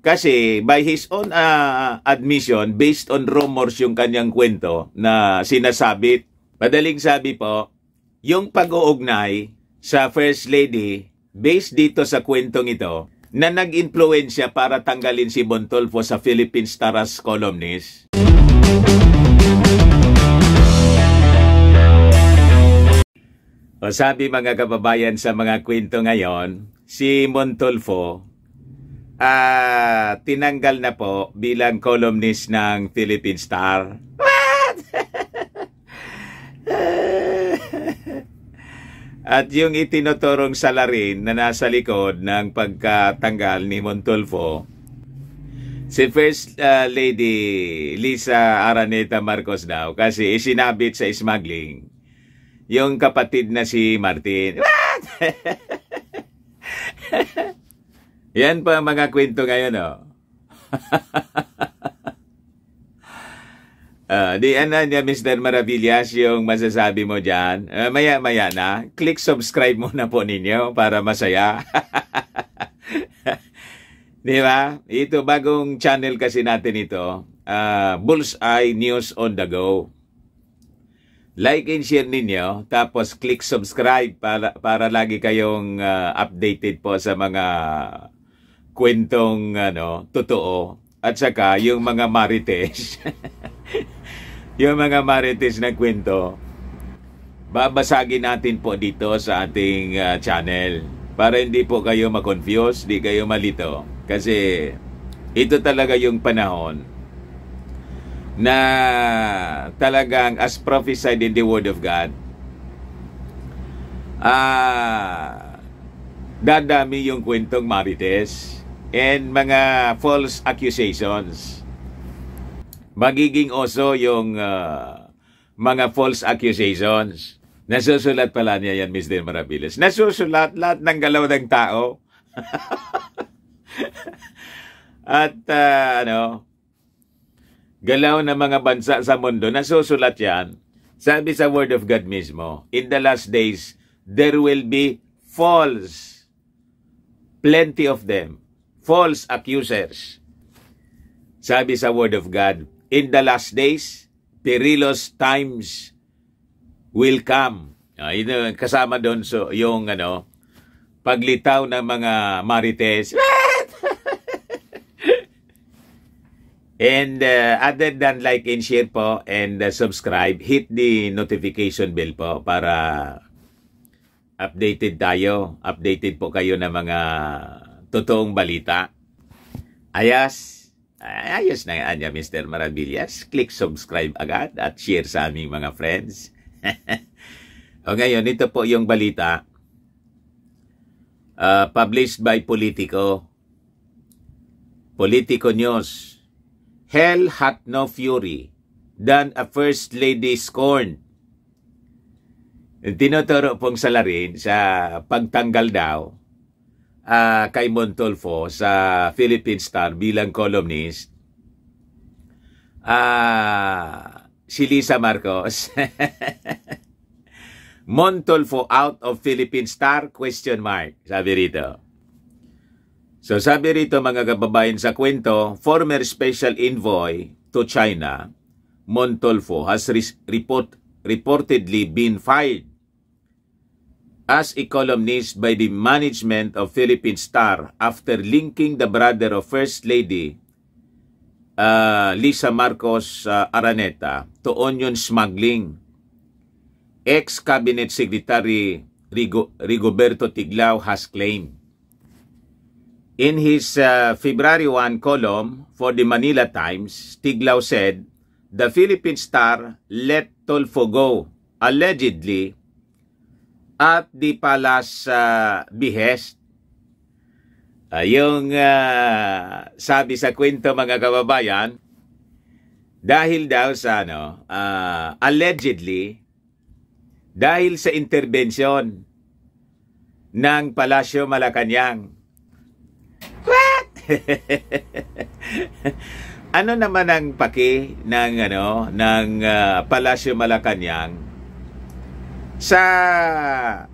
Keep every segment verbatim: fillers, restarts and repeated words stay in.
Kasi by his own uh, admission, based on rumors yung kanyang kwento na sinasabit, madaling sabi po, yung pag-uugnay sa First Lady, based dito sa kwentong ito, na nag-influensya para tanggalin si Montulfo sa Philippine Star as columnist. O sabi mga kababayan sa mga kwento ngayon, si Montulfo uh, tinanggal na po bilang columnist ng Philippine Star. What? At yung itinuturong salarin na nasa likod ng pagkatanggal ni Montulfo, si First uh, Lady Lisa Araneta Marcos daw kasi isinabit sa smuggling yung kapatid na si Martin. What? Yan pa mga kwento ngayon, oh. uh, di ano niya, Mister Maravillas, yung masasabi mo dyan. Uh, Maya-maya na. Click subscribe muna po ninyo para masaya. Di ba? Ito, bagong channel kasi natin ito. Uh, Bullseye News on the Go. Like and share ninyo, tapos click subscribe para, para lagi kayong uh, updated po sa mga kwentong ano, totoo. At saka yung mga marites, yung mga marites na kwento, babasagin natin po dito sa ating uh, channel para hindi po kayo ma-confuse, di kayo malito. Kasi ito talaga yung panahon na talagang as prophesied in the Word of God, ah, dadami yung kwentong marites and mga false accusations. Magiging oso yung uh, mga false accusations. Nasusulat pala niya yan, Mister Maravillas. Nasusulat lahat ng galaw ng tao. At uh, ano, galaw ng mga bansa sa mundo, nasusulat yan. Sabi sa Word of God mismo, in the last days, there will be false, plenty of them, false accusers. Sabi sa Word of God, in the last days, perilous times will come. Uh, yun, kasama doon so, yung ano, paglitaw ng mga marites. And uh, other than like and share po and uh, subscribe, hit the notification bell po para updated tayo. Updated po kayo ng mga totoong balita. Ayos. Ayos na yan, Mister Maravillas. Click subscribe agad at share sa aming mga friends. O ngayon, ito po yung balita. Uh, published by Politico. Politico News. Hell hath no fury than a first lady scorned. Tinuturo pong salarin sa pagtanggal daw uh, kay Montulfo sa Philippine Star bilang columnist. Uh, si Lisa Marcos. Montulfo out of Philippine Star? Question mark. Sabi rito. So sabi rito mga kababayan sa kwento, former special envoy to China, Montulfo, has report, reportedly been fired as a columnist by the management of Philippine Star after linking the brother of First Lady uh, Lisa Marcos uh, Araneta to onion smuggling. Ex-Cabinet Secretary Rigo, Rigoberto Tiglao has claimed. In his uh, February first column for the Manila Times, Tiglao said, the Philippine Star let Tulfo go, allegedly, at the palace uh, behest. Uh, yung uh, sabi sa kwento mga kababayan, dahil daw sa ano, uh, allegedly, dahil sa intervention ng Palasyo Malacanang. What? Ano naman ang paki ng ano ng uh, Palasyo Malacanang sa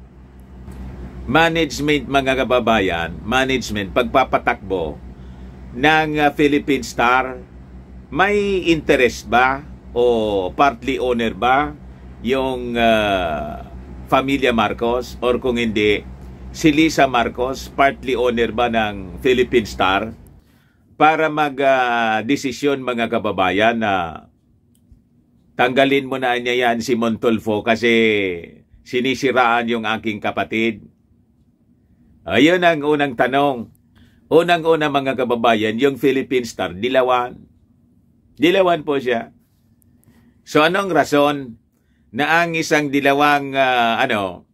management mga kababayan, management pagpapatakbo ng uh, Philippine Star, may interest ba o partly owner ba yung uh, Familia Marcos, or kung hindi, si Lisa Marcos partly owner ba ng Philippine Star, para mag-desisyon uh, mga kababayan na tanggalin mo na niya yan si Montulfo kasi sinisiraan yung aking kapatid. Ayun ang unang tanong. Unang-una mga kababayan, yung Philippine Star, dilawan. Dilawan po siya. So anong rason na ang isang dilawang uh, ano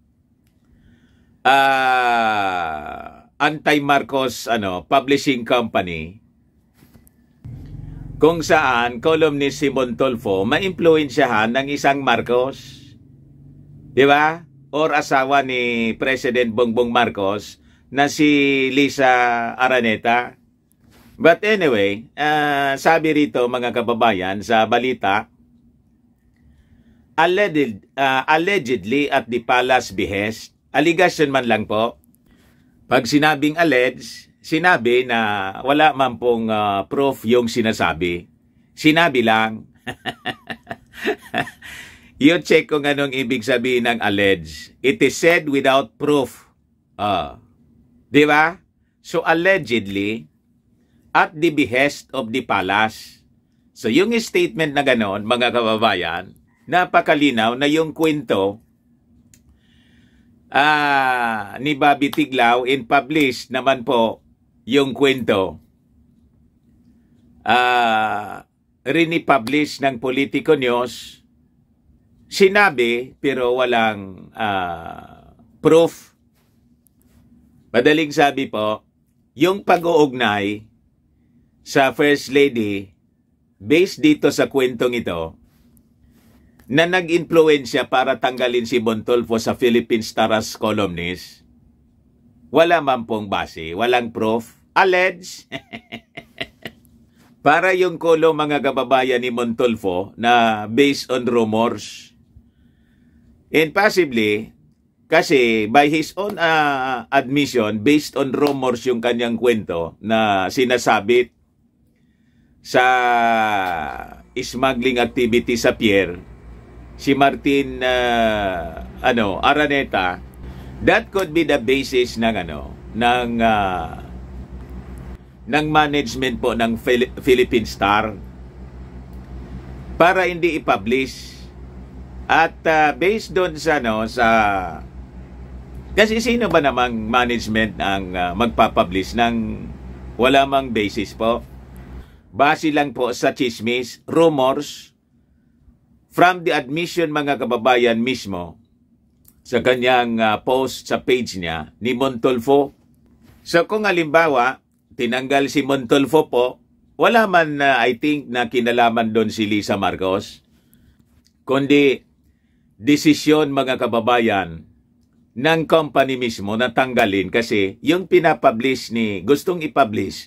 uh, anti-Marcos ano publishing company, kung saan columnist si Montulfo ma-impluwensyahan ng isang Marcos, di ba? Or asawa ni President Bongbong Marcos na si Lisa Araneta. But anyway, uh, sabi rito mga kababayan sa balita, alleged, uh, allegedly at the palace behest, allegation man lang po. Pag sinabing alleged, sinabi na wala man pong uh, proof yung sinasabi. Sinabi lang. You check kung anong ibig sabihin ng alleged. It is said without proof. Uh, di ba? So allegedly, at the behest of the palace. So yung statement na ganon, mga kababayan, napakalinaw na yung kwento ah, ni Bobby Tiglao in publish naman po yung kwento. Ah, rinipublish ng Politico News. Sinabi pero walang ah, proof. Madaling sabi po, yung pag-uugnay sa First Lady based dito sa kwentong ito na nag-influensya para tanggalin si Montulfo sa Philippine Star as columnist, wala man pong base, walang proof, alleged. Para yung kolong mga kababayan ni Montulfo na based on rumors. And possibly, kasi by his own uh, admission, based on rumors yung kanyang kwento na sinasabit sa smuggling activity sa pier, si Martin uh, ano Araneta, that could be the basis ng ano ng uh, ng management po ng Phil- Philippine Star para hindi i-publish. At uh, based doon sa ano sa kasi sino ba namang management ang uh, magpapublish ng wala mang basis po? Base lang po sa chismis, rumors, from the admission mga kababayan mismo sa kanyang uh, post sa page niya ni Montulfo. So kung halimbawa, tinanggal si Montulfo po, wala man uh, I think na kinalaman doon si Lisa Marcos, kundi desisyon mga kababayan ng company mismo na tanggalin kasi yung pinapublish ni, gustong ipublish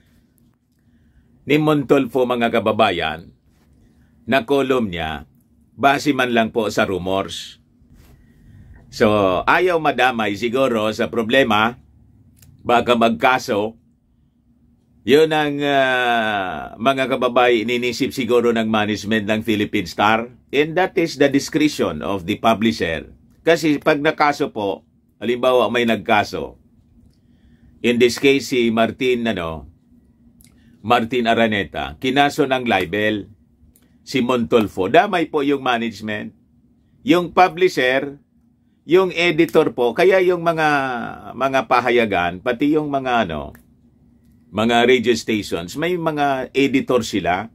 ni Montulfo mga kababayan na column niya, base man lang po sa rumors. So, ayaw madamay siguro sa problema, baka magkaso. Yun ang uh, mga kababayan ininisip siguro ng management ng Philippine Star. And that is the discretion of the publisher. Kasi pag nakaso po, halimbawa may nagkaso, in this case si Martin, ano, Martin Araneta, kinaso ng libel si Montulfo. Damay po yung management, yung publisher, yung editor po, kaya yung mga mga pahayagan, pati yung mga ano, mga radio stations, may mga editor sila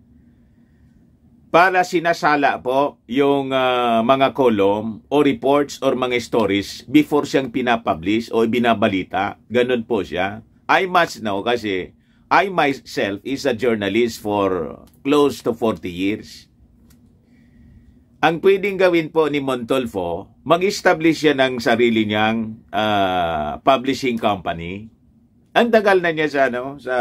para sinasala po yung uh, mga column o reports or mga stories before siyang pinapublish o binabalita. Ganun po siya. I must know kasi I myself is a journalist for close to forty years. Ang pwedeng gawin po ni Montulfo, mag-establish siya ng sarili niyang uh, publishing company. Ang tagal na niya sa ano, sa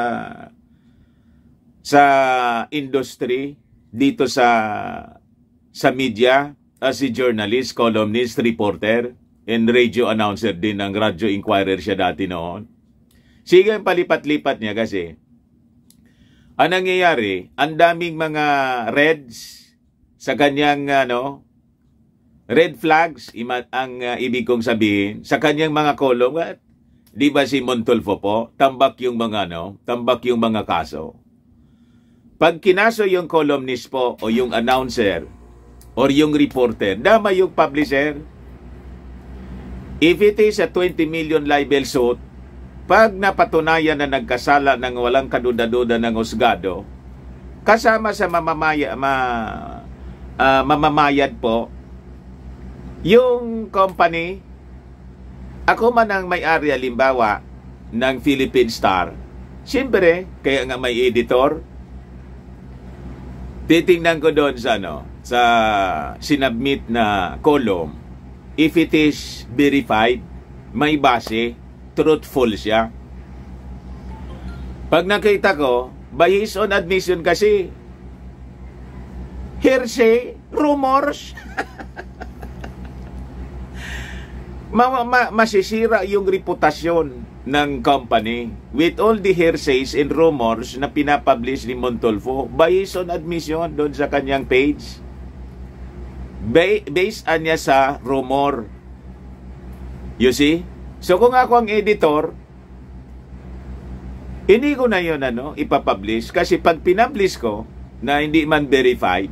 sa industry dito sa sa media as a journalist, columnist, reporter, and radio announcer din ng Radio Inquirer siya dati noon. Sige, palipat-lipat niya kasi ang nangyayari, ang daming mga reds sa kanyang ano, red flags, ima, ang uh, ibig kong sabihin, sa kanyang mga kolong. At di ba si Montulfo po, tambak yung mga ano, tambak yung mga kaso. Pag kinaso yung columnist po o yung announcer or yung reporter, dama yung publisher. If it is a twenty million libel suit, pag napatunayan na nagkasala ng walang kaduda-duda ng husgado, kasama sa mamamaya, ma, uh, mamamayad po, yung company, ako man ang may-ari halimbawa ng Philippine Star, siyempre, kaya nga may editor, titingnan ko doon sa, ano, sa sinubmit na column, if it is verified, may base, truthful siya. Pag nakita ko, by his own admission kasi, hearsay, rumors, ma ma masisira yung reputasyon ng company with all the hearsays and rumors na pinapublish ni Montulfo by his own admission doon sa kanyang page. Ba based anya sa rumor. You see? So kung ako ang editor, hindi ko na yun ano, ipapublish kasi pag pinablish ko na hindi man verified,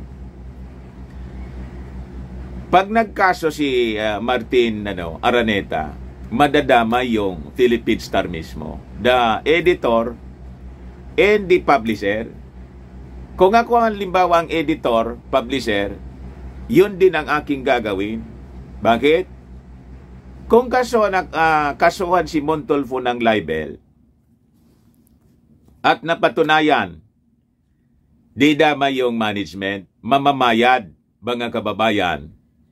pag nagkaso si uh, Martin ano, Araneta, madadama yung Philippine Star mismo, the editor and the publisher. Kung ako ang limbawa ang editor, publisher, yun din ang aking gagawin. Bakit? Kung kaso, uh, kasuhan si Montulfo ng libel at napatunayan, di dama yung management, mamamayad, mga kababayan,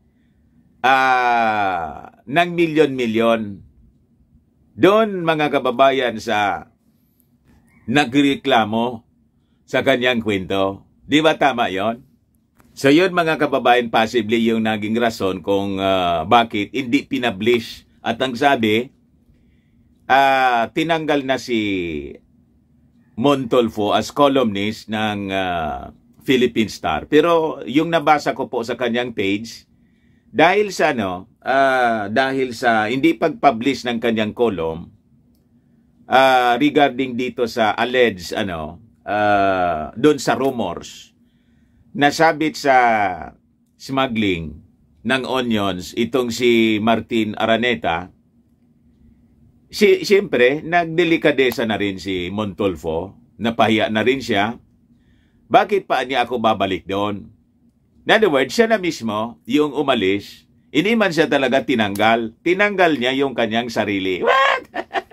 uh, ng milyon-milyon. Doon, mga kababayan, sa nagreklamo sa kanyang kwento. Di ba tama yon? So yun mga kababayan, possibly yung naging rason kung uh, bakit hindi pinablish. At ang sabi, uh, tinanggal na si Montulfo as columnist ng uh, Philippine Star. Pero yung nabasa ko po sa kanyang page, dahil sa ano, uh, dahil sa hindi pag-publish ng kanyang column, uh, regarding dito sa alleged, ano, uh, doon sa rumors, nasabit sa smuggling ng onions itong si Martin Araneta, si, siyempre, nagdelikadesa na rin si Montulfo, napahiya na rin siya. Bakit pa niya ako babalik doon? In other words, siya na mismo yung umalis, hindi man siya talaga tinanggal. Tinanggal niya yung kanyang sarili. What?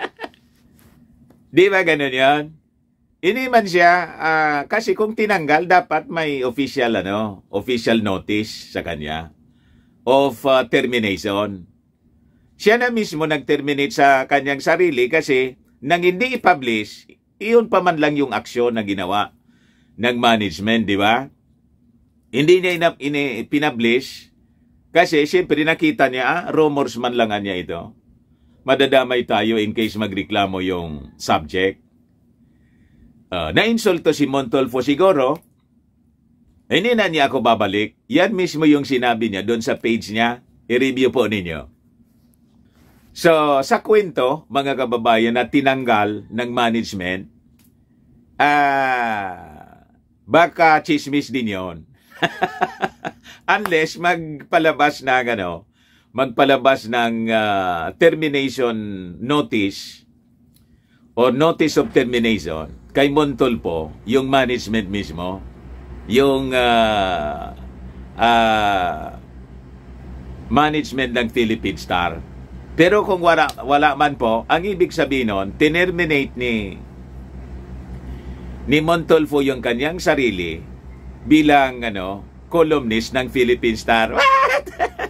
Di ba ganun yan? Hindi man siya, uh, kasi kung tinanggal, dapat may official, ano, official notice sa kanya of uh, termination. Siya na mismo nag-terminate sa kanyang sarili kasi nang hindi i-publish, iyon pa man lang yung aksyon na ginawa ng management, di ba? Hindi niya ina-publish kasi siyempre nakita niya, ah, rumors man lang niya ito. Madadamay tayo in case magreklamo yung subject. Uh, na-insulto si Montulfo siguro, hindi na niya ako babalik. Yan mismo yung sinabi niya doon sa page niya. I-review po ninyo. So, sa kwento, mga kababayan, na tinanggal ng management, ah, uh, baka chismis din yon. Unless magpalabas ng, ano, magpalabas ng uh, termination notice or notice of termination kay Montulfo, yung management mismo, yung uh, uh, management ng Philippine Star. Pero kung wala, wala man po, ang ibig sabihin nun, tinerminate ni ni Montulfo yung kanyang sarili bilang ano, columnist ng Philippine Star. What?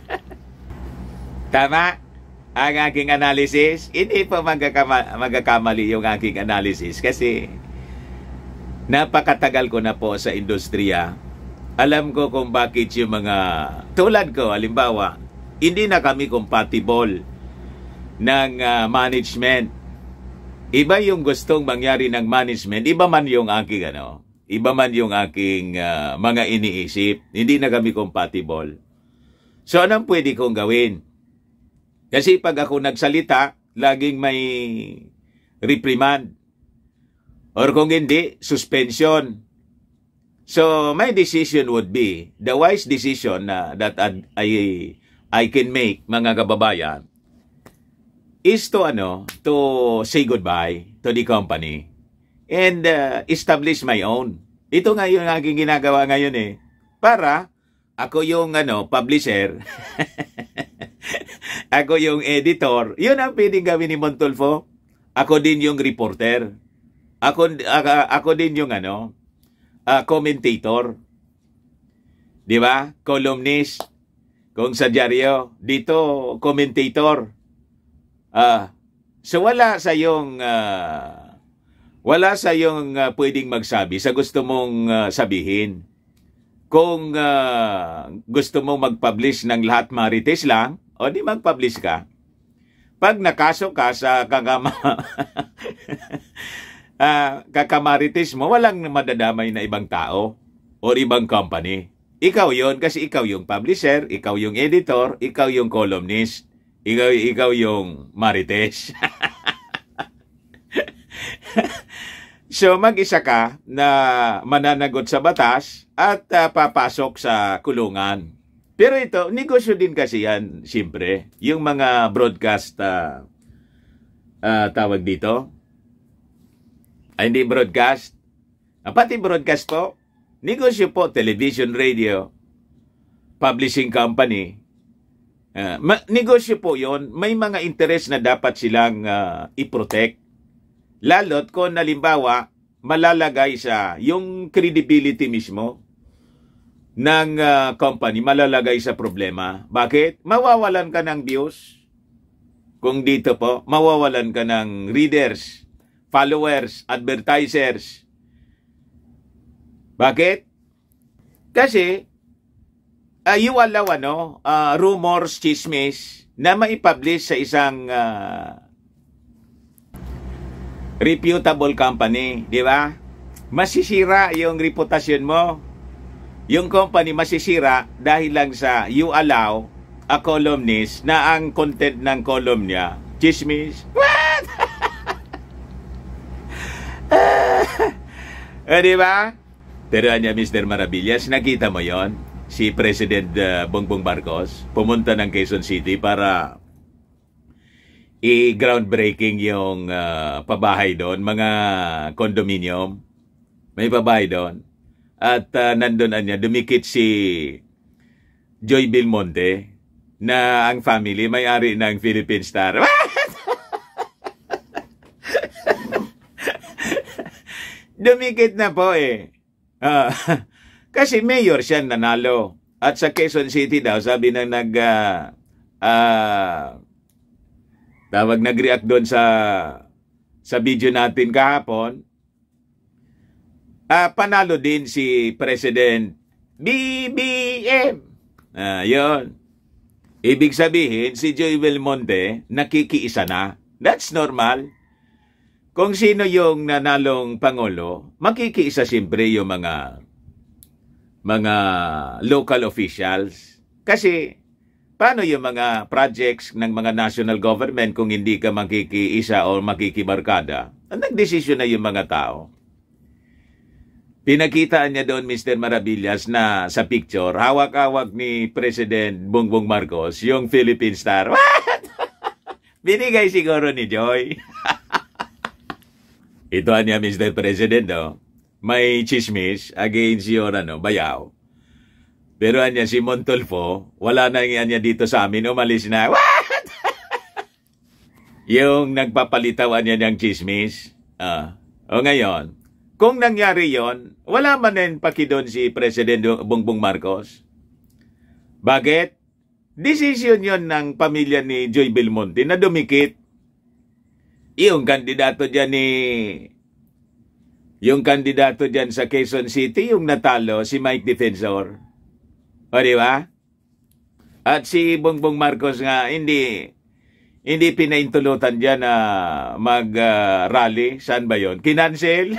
Tama ang aking analysis? Hindi po magkakama, magkakamali yung aking analysis kasi napakatagal ko na po sa industriya. Alam ko kung bakit yung mga tulad ko, halimbawa, hindi na kami compatible ng uh, management. Iba yung gustong mangyari ng management, iba man yung aking ano, iba man yung aking uh, mga iniisip. Hindi na kami compatible. So, anong pwede kong gawin? Kasi pag ako nagsalita, laging may reprimand. Or kung hindi, suspension. So, my decision would be, the wise decision na that I, I can make, mga kababayan, is to, ano, to say goodbye to the company and uh, establish my own. Ito nga yung aking ginagawa ngayon eh. Para ako yung, ano, publisher, ako yung editor, yun ang pwedeng gawin ni Montulfo. Ako din yung reporter. Ako, ako, ako din yung, ano, uh, commentator. Di ba? Columnist. Kung sa dyaryo, dito, commentator. Uh, so wala sa yung uh, wala sa yung uh, pwedeng magsabi sa gusto mong uh, sabihin. Kung uh, gusto mong mag-publish ng lahat marites lang, o di mag-publish ka. Pag nakaso ka sa kakama uh, kakamarites mo, walang madadamay na ibang tao o ibang company. Ikaw yon kasi ikaw yung publisher, ikaw yung editor, ikaw yung columnist. Ikaw, ikaw yung marites. So, mag-isa ka na mananagot sa batas at uh, papasok sa kulungan. Pero ito, negosyo din kasi yan, siyempre. Yung mga broadcast, uh, uh, tawag dito. Ay, hindi broadcast. Ah, pati broadcast po. Negosyo po, television, radio, publishing company. Uh, negosyo po yon, may mga interes na dapat silang uh, i-protect. Lalot kung halimbawa, malalagay sa yung credibility mismo ng uh, company, malalagay sa problema. Bakit? Mawawalan ka ng views. Kung dito po, mawawalan ka ng readers, followers, advertisers. Bakit? Kasi, Uh, you allow ano, uh, rumors, chismis na maipublish sa isang uh, reputable company, di ba? Masisira yung reputasyon mo. Yung company masisira dahil lang sa you allow a columnist na ang content ng column niya, chismis. What? eh, di ba? Pero anya, Mister Maravillas, nakita mo yon? Si President uh, Bongbong Marcos pumunta ng Quezon City para i-groundbreaking yung uh, pabahay doon, mga condominium. May pabahay doon. At uh, nandun anya, dumikit si Joy Belmonte na ang family may-ari ng Philippine Star. Dumikit na po eh. Uh, Kasi mayor siya nanalo. At sa Quezon City daw, sabi na nag, uh, uh, tawag nag-react doon sa, sa video natin kahapon, uh, panalo din si President B B M. Uh, yun. Ibig sabihin, si Joy Belmonte, nakikiisa na. That's normal. Kung sino yung nanalong Pangulo, makikiisa siyempre yung mga mga local officials. Kasi, paano yung mga projects ng mga national government kung hindi ka makikiisa o makikibarkada? Nagdesisyon na yung mga tao. Pinakitaan niya doon, Mister Maravillas, na sa picture, hawak-hawak ni President Bongbong Marcos, yung Philippine Star. What? Binigay siguro ni Joy. Ito niya, Mister President, no? May chismis against your ano, bayaw. Pero anya si Montulfo, wala na niya dito sa amin, umalis na. What? Yung nagpapalitaw niya ng chismis. Ah, o ngayon, kung nangyari yon, wala man din pakidon si President Bongbong Marcos. Bakit? Desisyon yon ng pamilya ni Joy Belmonte na dumikit. Yung kandidato dyan ni... Yung kandidato dyan sa Quezon City, yung natalo, si Mike Defensor. O, di ba? At si Bongbong Marcos nga, hindi, hindi pinaintulutan dyan na mag-rally. Uh, Saan ba yon? Kinancel?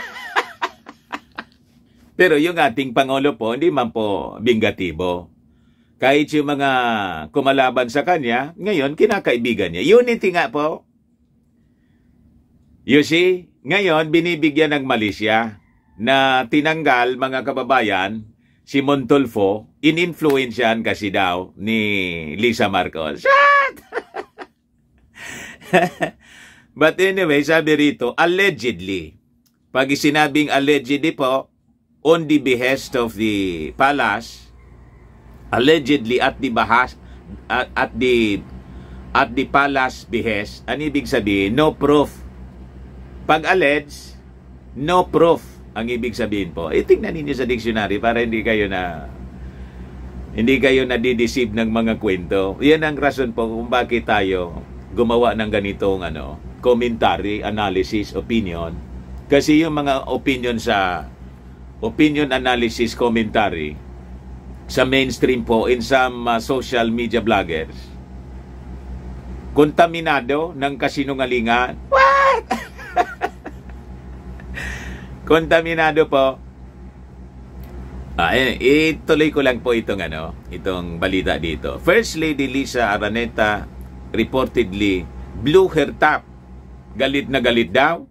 Pero yung ating Pangulo po, hindi man po bingatibo. Kahit yung mga kumalaban sa kanya, ngayon, kinakaibigan niya. Unity nga po. You see, ngayon, binibigyan ng Malaysia na tinanggal, mga kababayan, si Montulfo, in-influensyan kasi daw ni Lisa Marcos. Shut! But anyway, sabi rito, allegedly. Pag sinabing allegedly po, on the behest of the palace, allegedly at the bahas, at, at the at the palace behest, ang ibig sabihin, no proof. Pag allege, no proof ang ibig sabihin po. Eh, tingnan ninyo sa dictionary para hindi kayo na hindi kayo nadideceive ng mga kwento. Yan ang rason po kung bakit tayo gumawa ng ganitong ano, commentary, analysis, opinion. Kasi yung mga opinion sa opinion analysis commentary sa mainstream po in some uh, social media bloggers, kontaminado ng kasinungalingan. What? Kontaminado po. Ah, eh, ituloy ko lang po itong ano, itong balita dito. First Lady Lisa Araneta reportedly blew her top. Galit na galit daw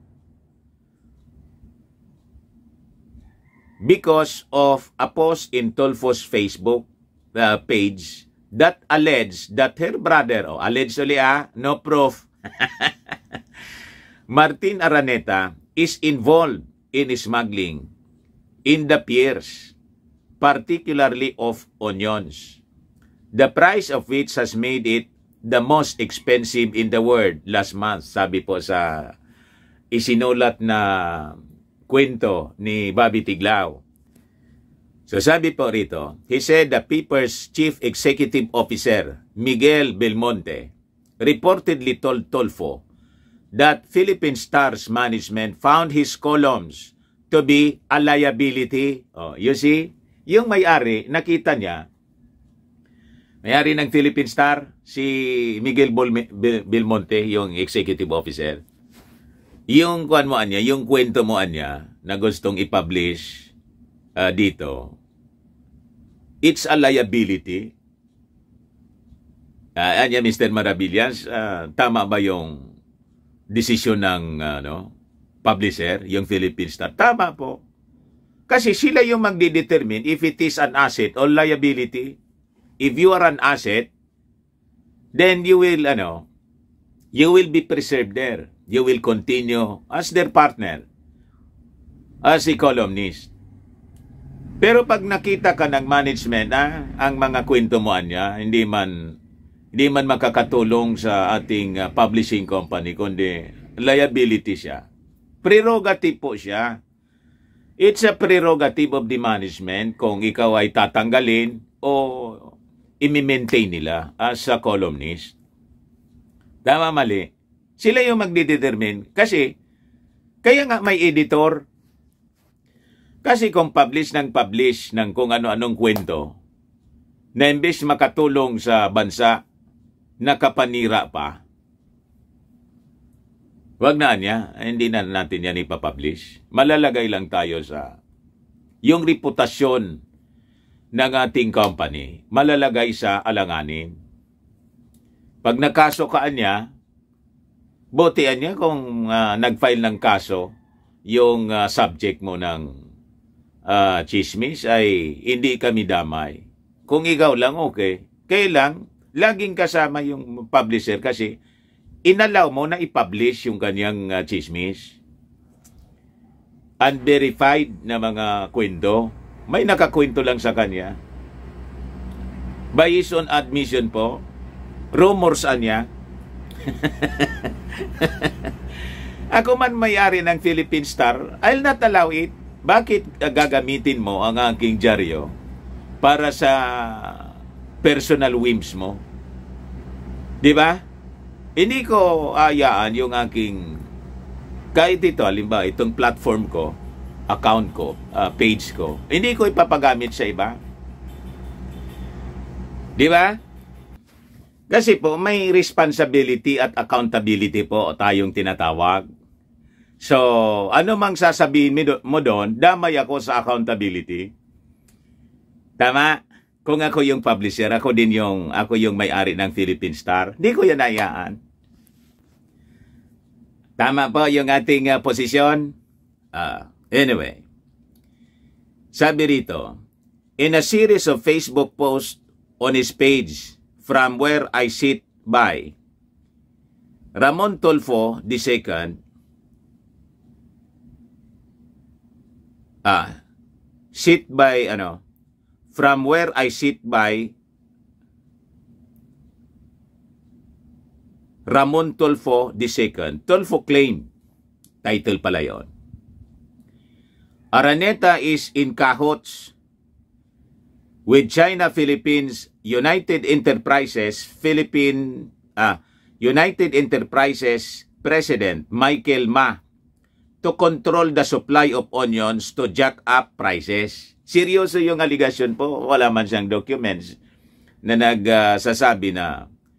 because of a post in Tulfo's Facebook uh, page that alleged that her brother, oh, alleged ulit ah, no proof, Martin Araneta is involved in smuggling in the piers, particularly of onions, the price of which has made it the most expensive in the world last month, sabi po sa isinulat na kwento ni Bobby Tiglao. So sabi po rito, he said the paper's chief executive officer, Miguel Belmonte, reportedly told Tulfo that Philippine Star's management found his columns to be a liability. Oh, you see, yung may-ari, nakita niya, may-ari ng Philippine Star, si Miguel Belmonte, yung executive officer, yung kuan mo niya, yung kwento mo niya na gustong i-publish uh, dito, it's a liability. Uh, anya, Mister Maravillas, uh, tama ba yung desisyon ng uh, no, publisher, yung Philippine Star? Tama po. Kasi sila yung magdidetermine if it is an asset or liability. If you are an asset, then you will, ano, you will be preserved there. You will continue as their partner, as a columnist. Pero pag nakita ka ng management, ah, ang mga kwento mo niya, hindi man, hindi man makakatulong sa ating uh, publishing company, kundi liability siya. Prerogative po siya. It's a prerogative of the management kung ikaw ay tatanggalin o i-maintain nila as a columnist. Tama, mali. Sila yung magdidetermine. Kasi, kaya nga may editor. Kasi kung publish ng publish ng kung ano-anong kwento, na imbes makatulong sa bansa, nakapanira pa, wag na niya, hindi na natin yan ipapublish. Malalagay lang tayo sa yung reputasyon ng ating company, malalagay sa alanganin. Pag nakaso ka niya, botian niya kung uh, nag-file ng kaso, yung uh, subject mo ng uh, chismis ay hindi kami damay. Kung ikaw lang, okay. Kaya lang, laging kasama yung publisher kasi inalaw mo na i-publish yung kanyang uh, chismis. Unverified na mga kwento. May nakakwento lang sa kanya. By his own admission po, rumors niya. Ako man may-ari ng Philippine Star, I'll not allow it. Bakit uh, gagamitin mo ang aking dyaryo para sa personal whims mo? Di ba? Hindi ko ayaan yung aking, kahit ito, halimbawa, itong platform ko, account ko, uh, page ko, hindi ko ipapagamit sa iba. Di ba? Kasi po, may responsibility at accountability po tayong tinatawag. So, ano mang sasabihin mo doon, damay ako sa accountability. Tama? Kung ako yung publisher, ako din yung, ako yung may-ari ng Philippine Star, di ko yan hayaan. Tama po yung ating uh, posisyon? Uh, anyway, sabi rito, in a series of Facebook posts on his page, From Where I Sit By, Ramon Tulfo the Second, ah, sit by, ano, From Where I Sit By, Ramon Tulfo the Second. Tulfo claim, title pala yun. Araneta is in cahoots with China Philippines United Enterprises Philippine ah, United Enterprises President Michael Ma to control the supply of onions to jack up prices. Seryoso yung aligasyon po, wala man siyang documents na nagsasabi uh, na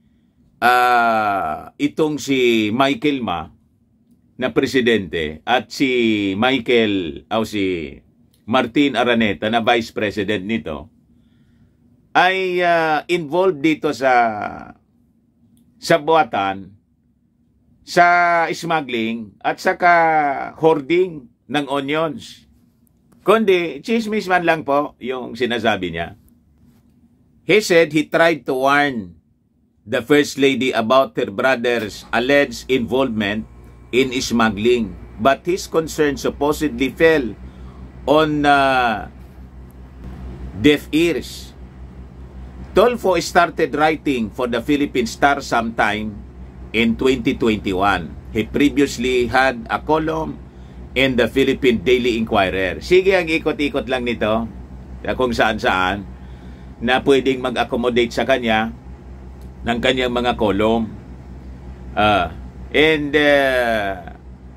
uh, itong si Michael Ma na presidente at si Michael o si Martin Araneta na vice president nito ay uh, involved dito sa sa buwatan, sa smuggling at saka hoarding ng onions. Kundi, chismis man lang po yung sinasabi niya. He said he tried to warn the First Lady about her brother's alleged involvement in smuggling, but his concern supposedly fell on uh, deaf ears. Tulfo started writing for the Philippine Star sometime in twenty twenty-one. He previously had a column in the Philippine Daily Inquirer. Sige, ang ikot-ikot lang nito kung saan-saan na pwedeng mag-accommodate sa kanya ng kanyang mga column. Uh, and uh,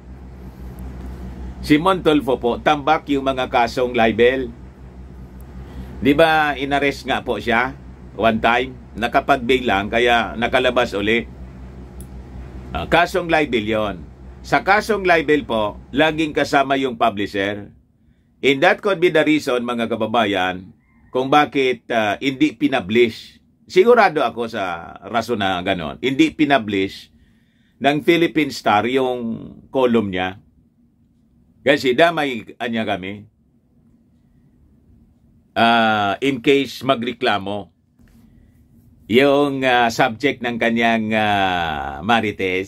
si Mon Tulfo po, tambak yung mga kasong libel. Di ba inarrest nga po siya one time? Nakapag-bail lang, kaya nakalabas uli. Uh, kasong libel yon. Sa kasong libel po, laging kasama yung publisher. And that could be the reason, mga kababayan, kung bakit uh, hindi pinablish. Sigurado ako sa rason na ganon. Hindi pinablish ng Philippine Star yung column niya. Kasi damay niya kami. Uh, in case magreklamo yung uh, subject ng kanyang uh, Marites.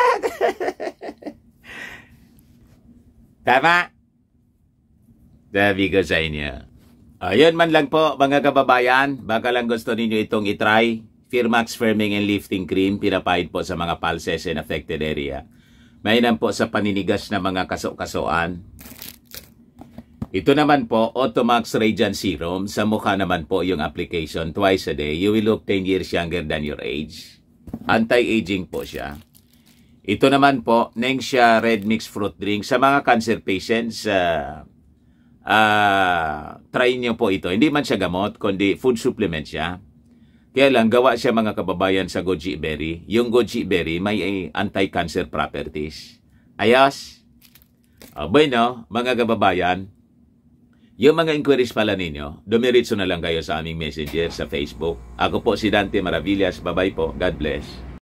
Tama? Sabi ko sa inyo. Ayun man lang po, mga kababayan. Baka lang gusto ninyo itong itry. Firmax Firming and Lifting Cream, pinapahid po sa mga pulses in affected area. Mainam po sa paninigas na mga kaso-kasoan. Ito naman po, Automax Radiant Serum. Sa mukha naman po yung application twice a day. You will look ten years younger than your age. Anti-aging po siya. Ito naman po, Nengxia Red Mix Fruit Drink. Sa mga cancer patients, uh, uh, try nyo po ito. Hindi man siya gamot, kundi food supplement siya. Kaya lang, gawa siya mga kababayan sa goji berry. Yung goji berry may eh, anti-cancer properties. Ayos? Uh, bueno, mga kababayan, yung mga inquiries pala ninyo, dumiritso na lang kayo sa aming messenger sa Facebook. Ako po si Dante Maravillas. Bye-bye po. God bless.